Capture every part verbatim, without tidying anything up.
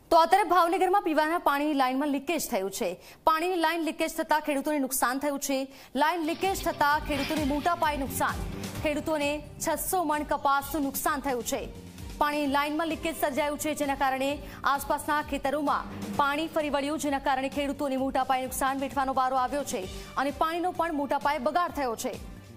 તો અત્યારે ભાવનગરમાં પીવાના પાણીની લાઇનમાં લીકેજ થયું છે। પાણીની લાઇન લીકેજ થતા ખેડૂતોને નુકસાન થયું છે। લાઇન લીકેજ થતા ખેડૂતોને મોટા પાયે નુકસાન, ખેડૂતોને છસો મણ કપાસનું નુકસાન થયું છે। પાણીની લાઇનમાં લીકેજ સર્જાયું છે, જેના કારણે આસપાસના ખેતરોમાં પાણી ફરી વળ્યું, જેના કારણે ખેડૂતોને મોટા પાયે નુકસાન વેઠવાનો વારો આવ્યો છે અને પાણીનો પણ મોટા પાયે બગાડ થયો છે।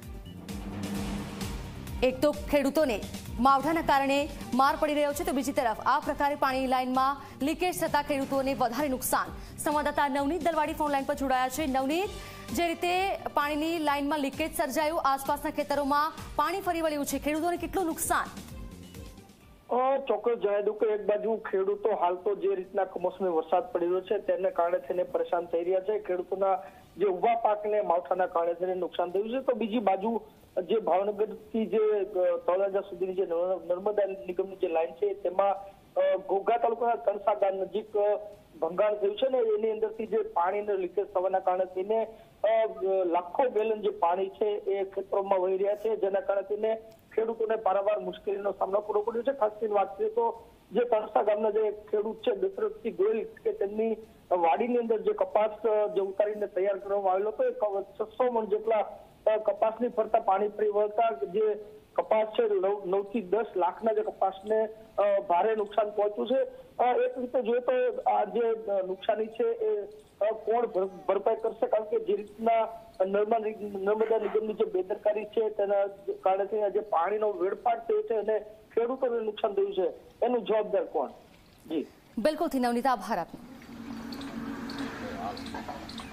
એક તો ખેડૂતોને માવઠાના કારણે માર પડી રહ્યો છે, તો બીજી તરફ આ પ્રકારે પાણીની લાઇનમાં લીકેજ થતા ખેડૂતોને વધારે નુકસાન। સંવાદદાતા નવનીત દલવાડી ફોન લાઇન પર જોડાયા છે। નવનીત, જે રીતે પાણીની લાઇનમાં લીકેજ સર્જાયું, આસપાસના ખેતરોમાં પાણી ફરી વળ્યું છે, ખેડૂતોને કેટલું નુકસાન? ચોક્કસ જણાવી દઉં કે એક બાજુ ખેડૂતો હાલ તો જે રીતના કમોસમી વરસાદ પડી રહ્યો છે તેને કારણે થઈને પરેશાન થઈ રહ્યા છે। ખેડૂતોના જે ઉભા પાકને માવઠાના કારણે થઈને નુકસાન થયું છે, તો બીજી બાજુ જે ભાવનગર થી જે તળાજા સુધીની જે નર્મદા નિગમની જે લાઈન છે તેમાં ઘોઘા તાલુકાના તણસા ગામ નજીક ભંગાણ થયું છે ને એની અંદરથી જે પાણીનો લીકેજ થવાના કારણે થઈને લાખો ગેલન જે પાણી છે એ ખેતરોમાં વહી રહ્યા છે, જેના કારણે થઈને ખેડૂતોને પારાવાર મુશ્કેલીનો સામનો કરવો પડ્યો છે। ખાસ કરીને વાત કરીએ તો જે તણસા ગામના જે ખેડૂત છે દશરથસિંહ ગોયલ કે તેમની વાડીની અંદર જે કપાસ જે ઉતારીને તૈયાર કરવામાં આવેલો હતો એ છસો મણ જેટલા કપાસની ફરતા પાણી ફરી વળતા જે કપાસ છે નવ થી દસ લાખના જે કપાસને ભારે નુકસાન પહોંચ્યું છે। એક રીતે જોઈએ તો આ જે નુકસાની છે એ કોણ ભરપાઈ કરશે, કારણ કે જે રીતના નર્મદા નિગમની જે બેદરકારી છે તેના કારણે જે પાણીનો વેડફાટ થયો છે અને ખેડૂતોને નુકસાન થયું છે એનું જવાબદાર કોણ? જી બિલકુલ થી નવનીત, આભાર આપનો।